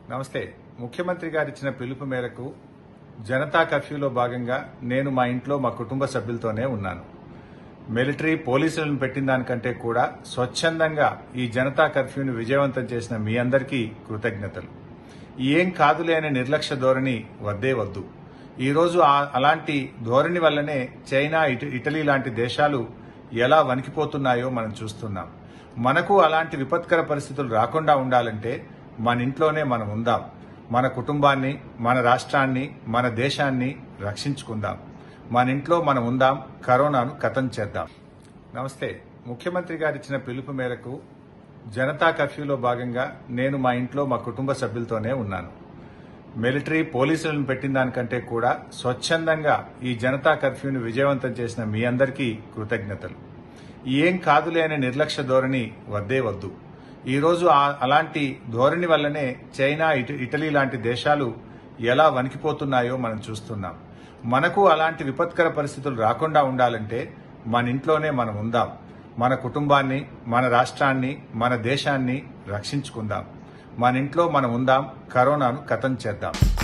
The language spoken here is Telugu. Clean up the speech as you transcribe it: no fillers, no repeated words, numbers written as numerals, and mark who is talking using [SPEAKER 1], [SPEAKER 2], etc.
[SPEAKER 1] నమస్తే. ముఖ్యమంత్రి గారు ఇచ్చిన పిలుపు మేరకు జనతా కర్ఫ్యూలో భాగంగా నేను మా ఇంట్లో మా కుటుంబ సభ్యులతోనే ఉన్నాను. మిలిటరీ పోలీసులను పెట్టిన దానికంటే కూడా స్వచ్ఛందంగా ఈ జనతా కర్ఫ్యూని విజయవంతం చేసిన మీ అందరికీ కృతజ్ఞతలు. ఏం కాదులే అనే నిర్లక్ష్య ధోరణి వద్దే వద్దు. ఈరోజు అలాంటి ధోరణి వల్లనే చైనా, ఇటలీ లాంటి దేశాలు ఎలా వణికిపోతున్నాయో మనం చూస్తున్నాం. మనకు అలాంటి విపత్కర పరిస్థితులు రాకుండా ఉండాలంటే మన ఇంట్లోనే మనం ఉందాం. మన కుటుంబాన్ని, మన రాష్ట్రాన్ని, మన దేశాన్ని రక్షించుకుందాం. మన ఇంట్లో మనం ఉందాం. కరోనాను ఖతం చేద్దాం. నమస్తే. ముఖ్యమంత్రి గారు ఇచ్చిన పిలుపు మేరకు జనతా కర్ఫ్యూలో భాగంగా నేను మా ఇంట్లో మా కుటుంబ సభ్యులతోనే ఉన్నాను. మిలిటరీ పోలీసులను పెట్టిన దానికంటే కూడా స్వచ్ఛందంగా ఈ జనతా కర్ఫ్యూని విజయవంతం చేసిన మీ అందరికీ కృతజ్ఞతలు. ఏం కాదులే అనే నిర్లక్ష్య ధోరణి వద్దే వద్దు. ఈరోజు అలాంటి ధోరణి వల్లనే చైనా, ఇటలీ లాంటి దేశాలు ఎలా వణికిపోతున్నాయో మనం చూస్తున్నాం. మనకు అలాంటి విపత్కర పరిస్థితులు రాకుండా ఉండాలంటే మన ఇంట్లోనే మనం ఉందాం. మన కుటుంబాన్ని, మన రాష్ట్రాన్ని, మన దేశాన్ని రక్షించుకుందాం. మన ఇంట్లో మనం ఉందాం. కరోనాను ఖతం చేద్దాం.